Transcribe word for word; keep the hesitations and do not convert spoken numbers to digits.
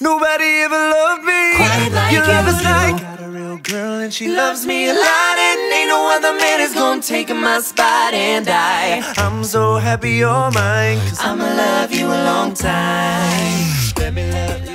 Nobody ever loved me quite like your love you is do. like got a real girl and she loves me a lot, and ain't no other man is gonna take my spot. And I, I'm so happy you're mine, 'cause I'ma love you a long time. Let me love